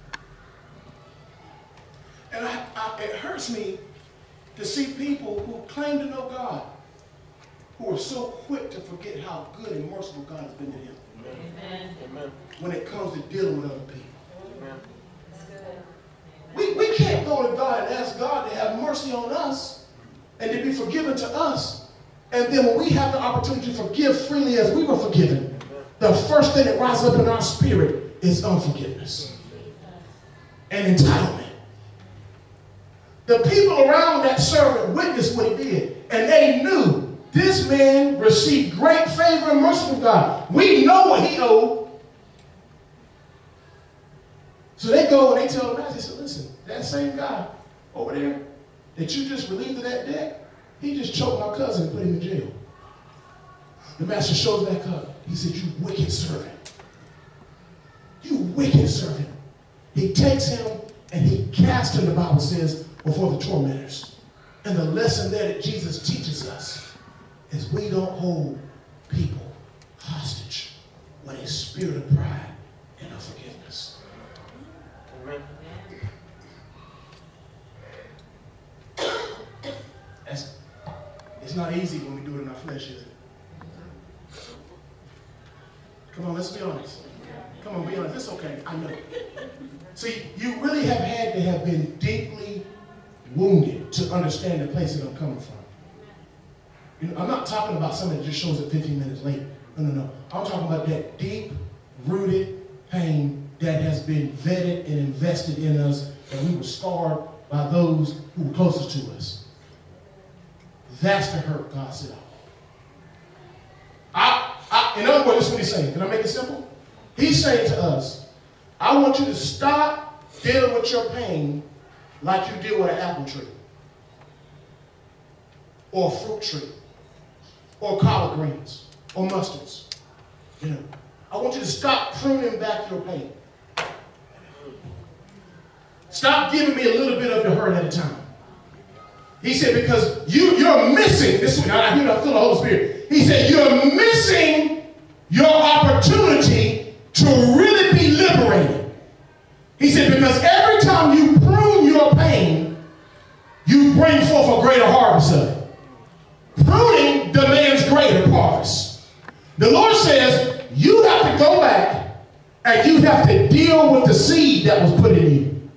And I, I, it hurts me to see people who claim to know God, who are so quick to forget how good and merciful God has been to them. Amen. Amen. When it comes to dealing with other people. Amen. We, we can't go to God and ask God to have mercy on us and to be forgiven to us. And then when we have the opportunity to forgive freely as we were forgiven, the first thing that rises up in our spirit is unforgiveness and entitlement. The people around that servant witnessed what he did, and they knew this man received great favor and mercy from God. We know what he owed. So they go and they tell the master, they said, listen, that same guy over there that you just relieved of that debt, he just choked my cousin and put him in jail. The master shows back up. He said, you wicked servant. You wicked servant. He takes him and he casts him, the Bible says, before the tormentors. And the lesson there that Jesus teaches us is we don't hold people hostage with a spirit of pride and unforgiveness. Amen. That's, it's not easy when we do it in our flesh, is it? Come on, let's be honest. Come on, be honest. It's okay. I know. See, you really have had to have been deeply wounded to understand the place that I'm coming from. You know, I'm not talking about something that just shows up fifteen minutes later. No, no, no. I'm talking about that deep-rooted pain that has been vetted and invested in us, and we were scarred by those who were closest to us. That's the hurt God said. I, I, in other words, this is what he's saying. Can I make it simple? He's saying to us, I want you to stop dealing with your pain like you deal with an apple tree, or a fruit tree, or collard greens, or mustards. You know, I want you to stop pruning back your pain. Stop giving me a little bit of the hurt at a time. He said, because you, you're missing, this is, I hear I feel the Holy Spirit. He said, you're missing your opportunity to really be liberated. He said, because every time you prune your pain, you bring forth a greater harvest of it. Pruning demands greater harvest. The Lord says, you have to go back and you have to deal with the seed that was put in you.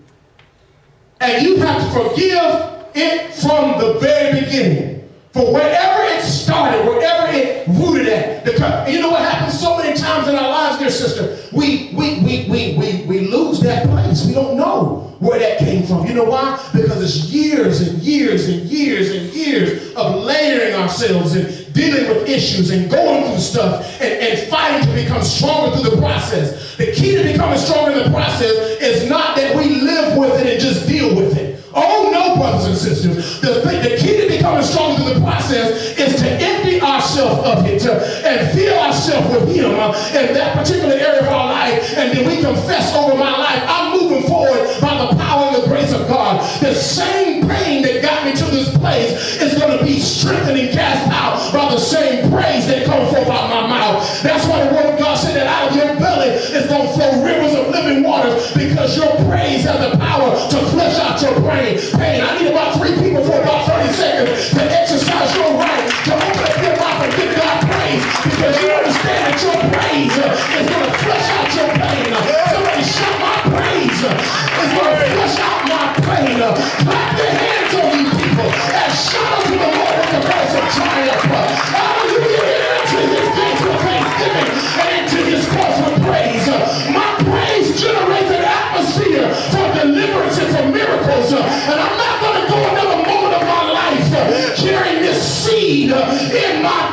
And you have to forgive it from the very beginning. For wherever it started, wherever it rooted at. The, you know what happens so many times in our lives, dear sister? We, we, we, we, we, we lose that place. We don't know where that came from. You know why? Because it's years and years and years and years of layering ourselves and dealing with issues and going through stuff and, and fighting to become stronger through the process. The key to becoming stronger in the process is not that we live with it and just deal with it. Oh no, brothers and sisters. The, the key to becoming stronger through the process is to empty ourselves of it to, and fill ourselves with him uh, in that particular area of our life. And then we confess over my life, I'm moving forward by the power and the grace of God. The same pain that got me to this place is going to be strengthened and cast out by the same praise that comes forth out of my mouth. That's why the word of God said that out of your belly is going to flow rivers of living waters, because your praise has the power to flesh out your brain. Pain. I need about three people for about thirty seconds to exercise your right to open up your mouth and give God praise, because you understand that your praise uh, is going to flush out your pain. Uh, somebody shout, my praise uh, is going to flush out my pain. Uh, clap your hands on you people and shout unto the Lord with the voice of triumph. Uh, hallelujah. Into his gates with thanksgiving and into his courts with praise. Uh, my praise generates an atmosphere for deliverance and for miracles. Uh, and I'm not going to go another moment of my life uh, carrying this seed uh, in my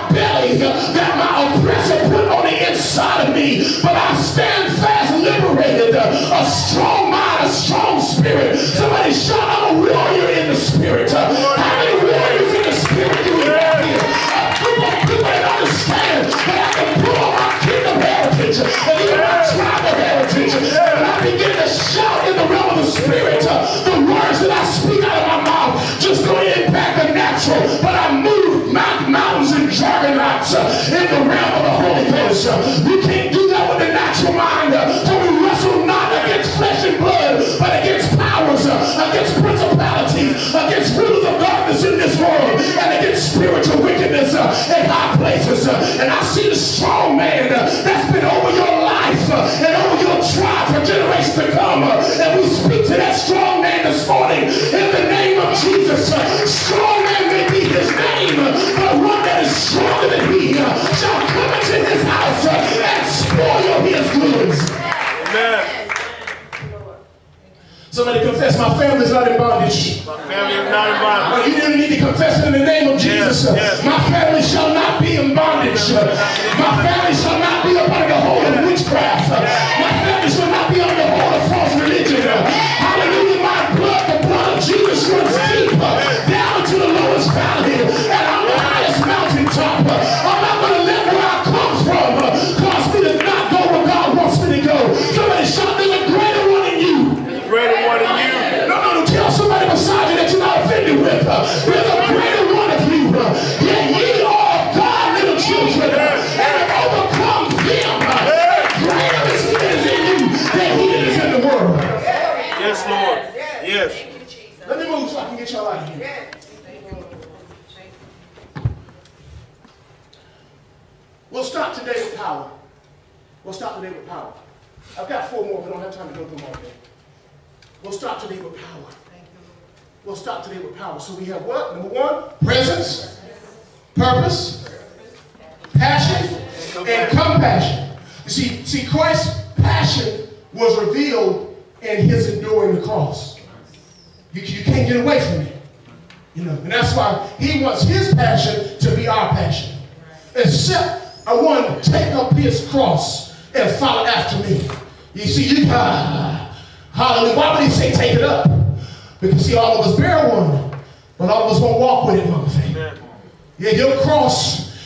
authority that my oppressor put on the inside of me, but I stand fast liberated, a strong mind, a strong spirit. Somebody shout, I'm a warrior in the spirit. How many warriors in the spirit do we have here? People that understand that I can pull on my kingdom heritage and even my tribal heritage, and I begin to shout in the realm of the spirit. The words that I speak out of my mouth just don't impact the natural, but I move mountains and juggernauts in the realm of the Holy Ghost. You can't do that with the natural mind, for we wrestle not against flesh and blood, but against powers, against principalities, against rulers of darkness in this world, and against spiritual wickedness in high places. And I see the strong man that's been over your life and over your tribe for generations to come. And we speak to that strong man this morning in the name of Jesus. Strong man may be his name, but one that is stronger than he shall come into his house and spoil his goods. Amen. Somebody confess, my family is not in bondage. My family is not in bondage. Well, you didn't need to confess it in the name of Jesus. Yes, yes. My family shall not be in bondage. My family shall not be under the hold of witchcraft. My family shall not be under the hold of false religion. Hallelujah, my blood, the blood of Jesus runs deep down to the lowest valley and on the highest mountaintop. I'm not going to let where I come from cause me to not go where God wants me to go. Somebody shout, there's a greater one in you. Greater one in you. No, no, no, tell somebody beside you that you're not offended with. There's a greater one of you. Yet ye are God, little children, and have overcome them. Greater is he that is in you than he that is in the world. Yes, Lord. Yes. Let me move so I can get y'all out of here. We'll stop today with power. We'll stop today with power. I've got four more, but I don't have time to go through them all day. We'll stop today with power. We'll stop today with power. So we have what? Number one, presence, purpose, passion, and compassion. You see, see, Christ's passion was revealed in his enduring the cross. You, you can't get away from it. You know, and that's why he wants his passion to be our passion. Except I want to take up his cross and follow after me. You see, you uh, hallelujah. Why would he say take it up? Because see, all of us bear one, but all of us won't walk with it, Mama Faye. Yeah, your cross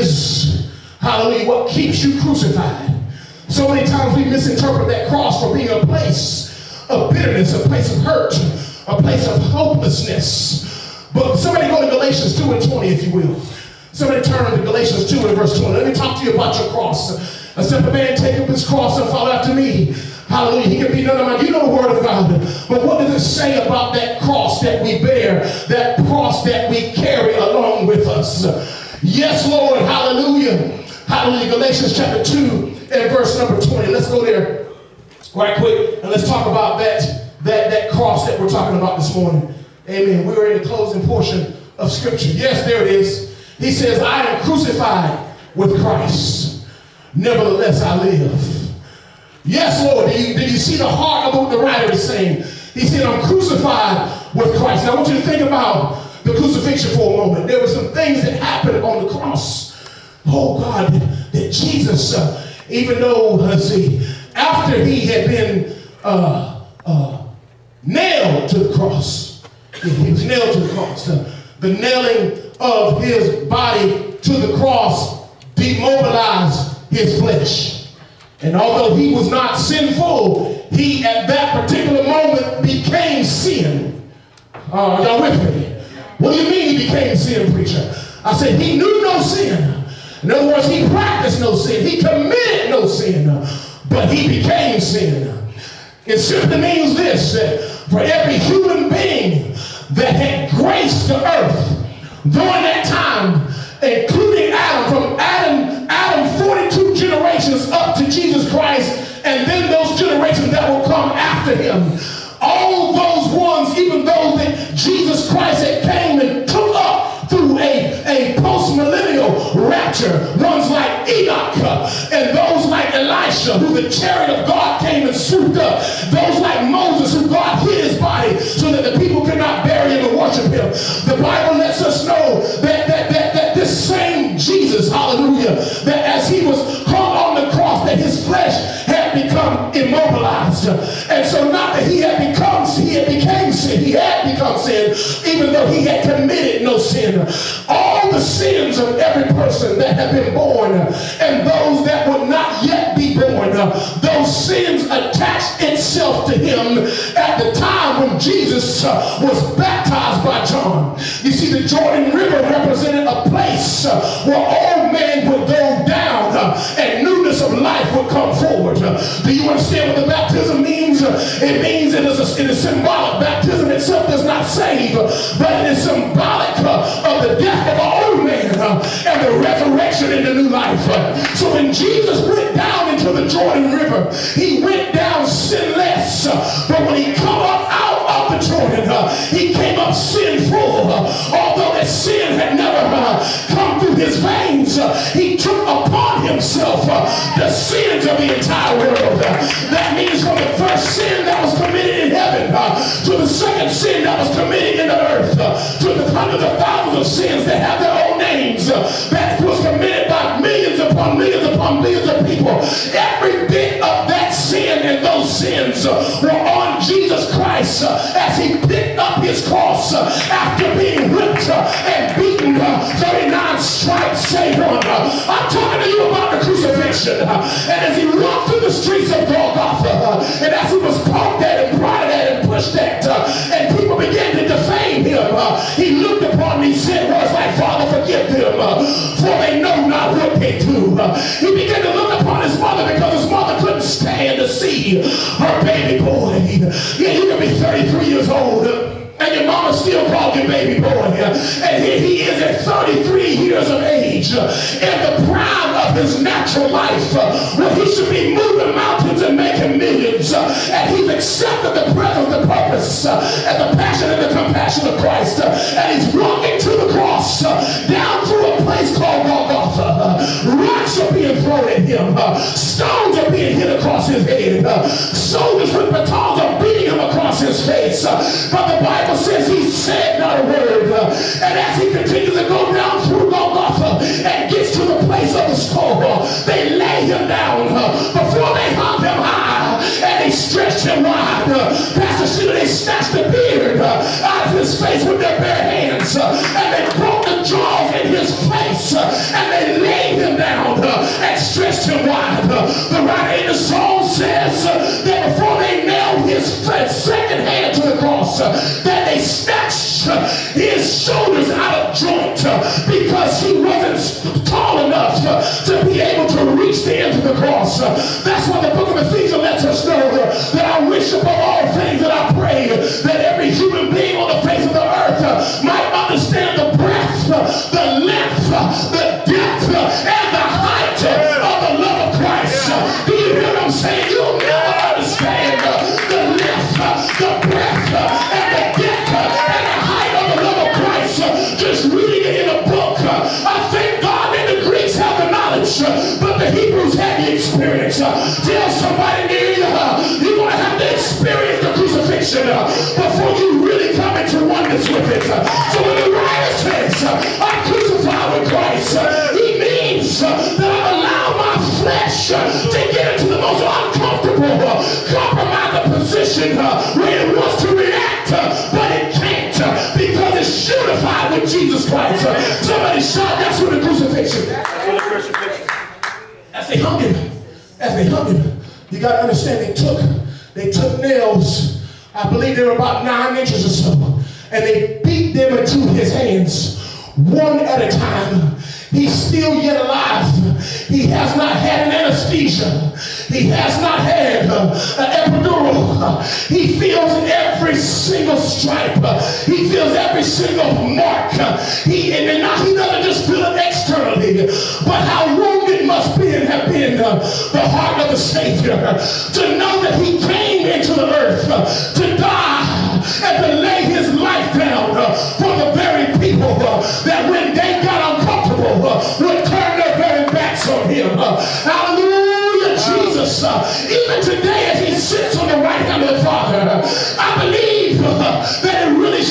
is, hallelujah, what keeps you crucified. So many times we misinterpret that cross for being a place of bitterness, a place of hurt, a place of hopelessness. But somebody go to Galatians two and twenty, if you will. Somebody turn to Galatians two and verse twenty. Let me talk to you about your cross. Except a man take up his cross and follow after me. Hallelujah. He can be none of mine. You know the word of God. But what does it say about that cross that we bear? That cross that we carry along with us. Yes, Lord. Hallelujah. Hallelujah. Galatians chapter two and verse number twenty. Let's go there right quick. And let's talk about that, that, that cross that we're talking about this morning. Amen. We are in the closing portion of scripture. Yes, there it is. He says, I am crucified with Christ. Nevertheless, I live. Yes, Lord. Did you, did you see the heart of what the writer is saying? He said, I'm crucified with Christ. Now, I want you to think about the crucifixion for a moment. There were some things that happened on the cross. Oh, God, that, that Jesus, uh, even though, let's see, after he had been uh, uh, nailed to the cross, he was nailed to the cross. Uh, the nailing of his body to the cross demobilized his flesh. And although he was not sinful, he at that particular moment became sin. Uh, y'all with me? What do you mean he became sin, preacher? I said he knew no sin. In other words, he practiced no sin. He committed no sin. But he became sin. It simply means this, that for every human being that had graced the earth during that time, including Adam, from Adam, Adam forty-two generations up to Jesus Christ, and then those generations that will come after him. All those ones, even those that Jesus Christ had came and took up through a, a post-millennial rapture, ones like Enoch, uh, and those like Elisha, who the chariot of God came and swooped up, those like Moses, who God hid his body so that the people could not bury him and worship him. The Bible lets us know that, that, that, that this same Jesus Jesus, hallelujah, that as he was hung on the cross, that his flesh had become immobilized. And so not that he had become, he had became sin, he had become sin, even though he had committed no sin. All the sins of every person that have been born and those that would not yet be born, those sins attached itself to him at the time when Jesus was baptized by John. You see, the Jordan River represented a place where old man would go down and newness of life would come forward. Do you understand what the baptism means? It means it is, a, it is symbolic. Baptism itself does not save, but it is symbolic of the death of an old man and the resurrection into new life. So when Jesus went down into the Jordan River, he went down sinless, but when he come up out of the Jordan, he came up sinful. Although that sin had never come through his veins, he took upon himself the sins of the entire world. That means from the first sin that was committed in heaven to the second sin that was committed in the earth, to the hundreds of thousands of sins that have their own names that was committed by millions upon millions upon millions of people. Every bit of that sin and those sins were on Jesus Christ as he picked up his cross after being whipped and beaten, thirty-nine stripes saved on. I'm talking to you about the crucifixion. And as he walked through the streets of Golgotha, and as he was poked at and prodded at and pushed at, and people began to defame him, he looked upon me, said words like, Father, forgive them, for they know not what they do. He began to look upon his mother because his mother couldn't stand to see her baby boy. Yeah, you can be thirty-three years old, and your mama still called you baby boy. And here he is at thirty-three years of age, in the prime of his natural life, where he should be moving mountains and making millions. And he's accepted the presence, the purpose, and the passion and the compassion of Christ. And he's walking to the cross, down through a place called Golgotha. Rocks are being thrown at him. Stones are being hit across his head. Soldiers with batons are beating him across his face. But the Bible says he said not a word. And as he continues to go down through Golgotha and gets to the place of the skull, they lay him down. Before they hung him high and they stretched him wide, Pastor Sheila, they snatched the beard out of his face with their bare hands, and they broke the jaws in his face, and they laid him down and stretched him wide. The writer in the Psalm says that before they nailed his second hand to the cross, that they snatched his shoulders out of joint because he wasn't tall enough to be able to reach the end of the cross. That's why the book of Ephesians lets us know that I wish above all things that I pray that every human being on the face of the earth might understand the breadth, the length, the depth, and the height of the love of Christ. Do you hear what I'm saying? You'll never understand the length, the breadth, and the depth, and the height of the love of Christ just reading it in a book. I thank God that the Greeks have the knowledge, but the Hebrews had the experience. Tell somebody near you, you're going to have to experience the crucifixion before you really come into oneness with it. So when the writer says, I'm crucified with Christ, he means that I allow my flesh to get into the most uncomfortable, compromised position where it wants to react, but it can't because it's unified with Jesus Christ. Somebody shout, that's what the crucifixion. As they hung him, as they hung him, you got to understand they took, they took nails, I believe they were about nine inches or so, and they beat them into his hands, one at a time. He's still yet alive. He has not had an anesthesia. He has not had uh, an epidural. He feels every single stripe. He feels every single mark. He, and now he doesn't just feel it externally, but how wounded must be and have been uh, the heart of the Savior to know that he came into the earth uh, to die and to lay his life down uh, for the very people uh, that when they got uncomfortable uh, would turn their very backs on him. Uh, hallelujah, Jesus. Uh, even today as he sits on the right hand of the Father, uh, I believe uh, that it really shows him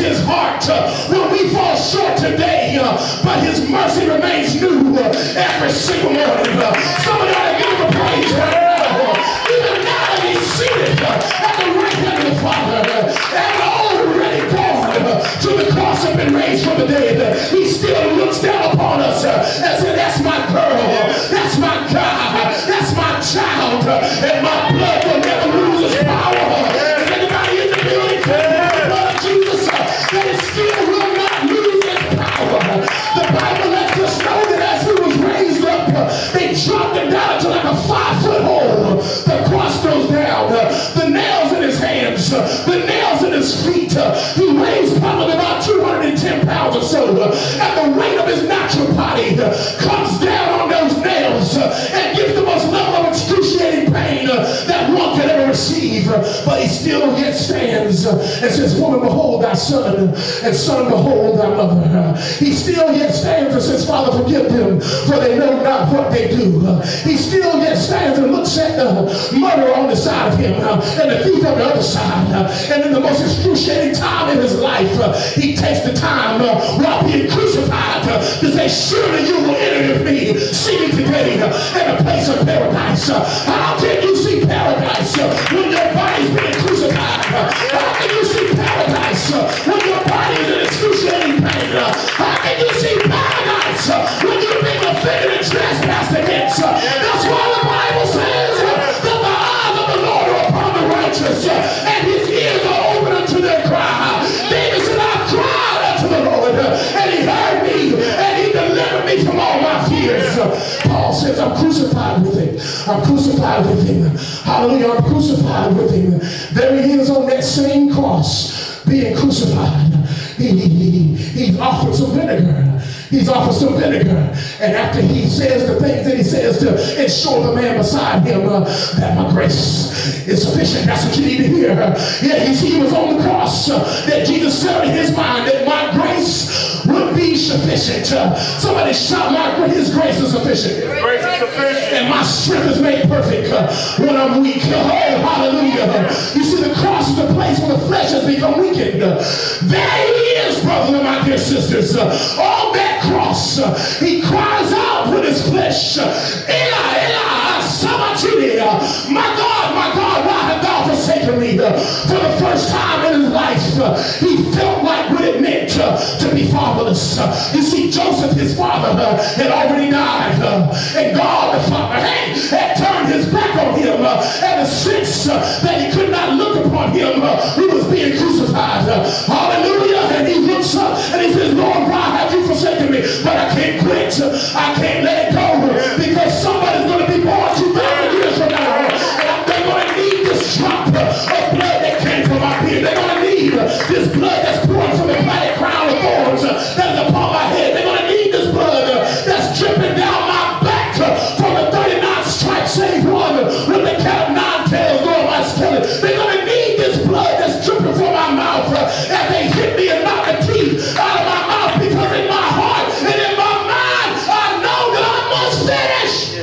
his heart uh, when we fall short today, uh, but his mercy remains new uh, every single morning. Uh, somebody ought to give him a praise right now. Uh, even now that he's seated uh, at the right hand of the Father, uh, and already gone uh, to the cross and been raised from the dead, uh, he still looks down upon us uh, and says, that's my girl, that's my God, that's my child, uh, and my blood will never lose its power. Is anybody in the building? The blood of Jesus, uh, that it still will not lose its power. The Bible lets us know that as he was raised up, uh, they dropped him down into like a five-foot hole. The cross goes down. Uh, the nails in his hands, uh, the nails in his feet. Uh, he weighs probably about two hundred ten pounds or so. Uh, and the weight of his natural body uh, comes down on those nails uh, and gives the most level of excruciating pain uh, that one could ever receive. Uh, but he still yet stands uh, and says, woman, behold thy son, and son, behold thy mother. Uh, he still yet stands and says, Father, forgive them, for they know not what they do. Uh, he still yet stands and looks at the murderer on the side of him uh, and the thief on the other side. Uh, and in the most excruciating time in his life, uh, he takes the time uh, while being crucified uh, to say, surely you will enter with me, see me today uh, in a place of paradise. Uh, how can you see paradise uh, when your body's being crucified? Uh, how can you see paradise uh, when your body is in excruciating pain? Uh, how can you see paradise uh, when you're being offended and trespassed against? Uh, that's why the Bible says uh, that the eyes of the Lord are upon the righteous uh, and his ears are open unto their cry. David said, I cried unto the Lord uh, and he heard me and he delivered me from all my fears. Uh, Paul says, I'm crucified with him. I'm crucified with him. Hallelujah, I'm crucified with him. There he is on that same cross being crucified. He, he, he, he's offered some vinegar. He's offered some vinegar. And after he says the things that he says to ensure the man beside him uh, that my grace is sufficient. That's what you need to hear. Yeah, you see, he was on the cross uh, that Jesus said in his mind that my grace would be sufficient. Uh, somebody shout, my his grace is sufficient. Grace is sufficient. And my strength is made perfect uh, when I'm weak. Oh, hallelujah. You see, the cross is the place where the flesh has become weakened. Uh, there he is, brothers and my dear sisters. Uh, on that cross, uh, he cries out with his flesh, uh, Eli, Eli, sabachthani, uh, my God, my God, why have thou forsaken me? Uh, for the first time in his life, uh, he felt like what it meant uh, to be fatherless. Uh, you see, Joseph, his father, uh, had already died, uh, and God, the Father, hey, had turned his back on him, uh, and a sense uh, that he could not look upon him uh, who was being crucified. Uh, hallelujah. And he looks up and he says, Lord, why have you forsaken me? But I can't quit. I can't let it go because somebody's going to be born two thousand years from now. And they're going to need this drop of blood that came from my beard. They're going to need this blood that's pouring from the mighty crown of thorns that's upon my head. They're going to need this blood that's dripping down my back from the thirty-nine stripes, save one with the cat of nine tails going my skeleton. They're going to need this blood that's dripping from my mouth as they hit me and knock the teeth out of my mouth, because in my heart and in my mind I know that I must finish.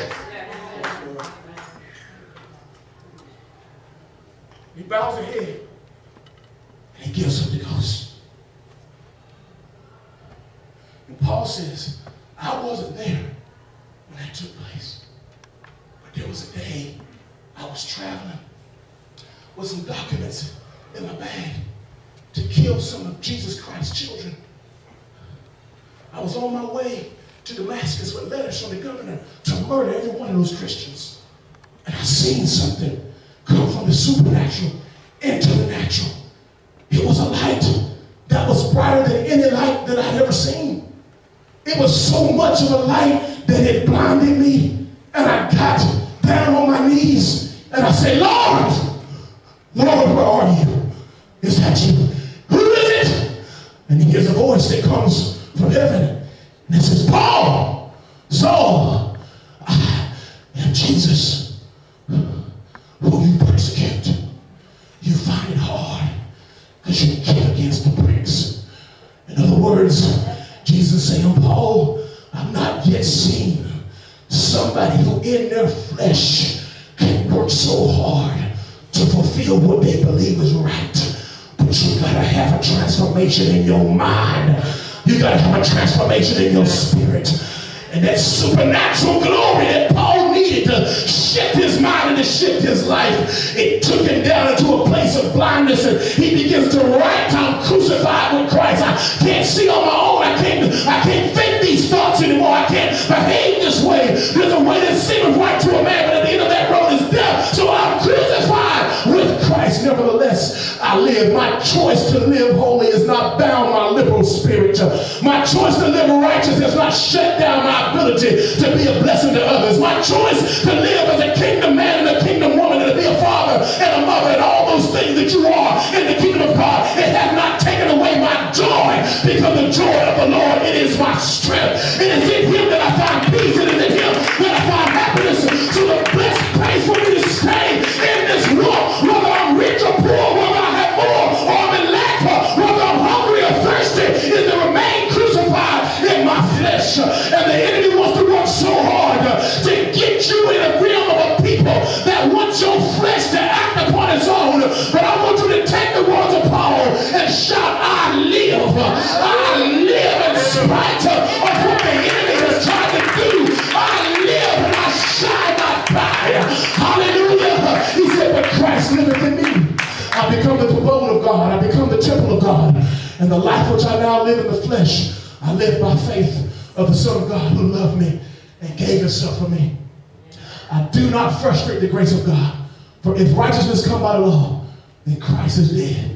He bows his head and he gives up the ghost. And Paul says, I wasn't there when that took place, but there was a day I was traveling with some documents in my bag to kill some of Jesus Christ's children. I was on my way to Damascus with letters from the governor to murder every one of those Christians. And I seen something come from the supernatural into the natural. It was a light that was brighter than any light that I'd ever seen. It was so much of a light that it blinded me. And I got down on my knees and I said, Lord, Lord, where are you? Is that you? Who is it? And he hears a voice that comes from heaven. And it says, Paul, Saul, I am Jesus, who you persecute. You find it hard because you kick against the bricks. In other words, Jesus saying, Paul, I've not yet seen somebody who in their flesh can work so hard to fulfill what they believe is right. But you gotta have a transformation in your mind. You gotta have a transformation in your spirit. And that supernatural glory that Paul needed to shift his mind and to shift his life, it took him down into a place of blindness, and he begins to write, I'm crucified with Christ. I can't see on my own. I can't, I can't think these thoughts anymore. I can't behave this way. There's a way that seemeth right to a man, but at the end of that road is death. So I'm crucified with Christ. Nevertheless, I live. My choice to live holy is not bound my liberal spirit. My choice to live righteous has not shut down my ability to be a blessing to others. My choice to live as a kingdom man and a kingdom woman and to be a father and a mother and all those things that you are in the kingdom of God, it has not taken away my joy, because the joy of the Lord, it is my strength. It is in him that I find peace. It is in him that I find happiness. So the best place for me to stay in this walk, whether I'm rich or poor, whether I have more or I'm in lack, whether I'm hungry or thirsty, is to remain crucified in my flesh. And the enemy wants to work so hard to get you in a realm of a people that wants your flesh to act upon its own. But I want you to take the words of Paul and shout, I live. I live in spite of what the enemy has tried to do. I live and I shall not die. Hallelujah. He said, but Christ liveth in me. I become the abode of God. I become the temple of God. And the life which I now live in the flesh, I live by faith of the Son of God who loved me and gave himself for me. I do not frustrate the grace of God. For if righteousness come by the law, then Christ is dead.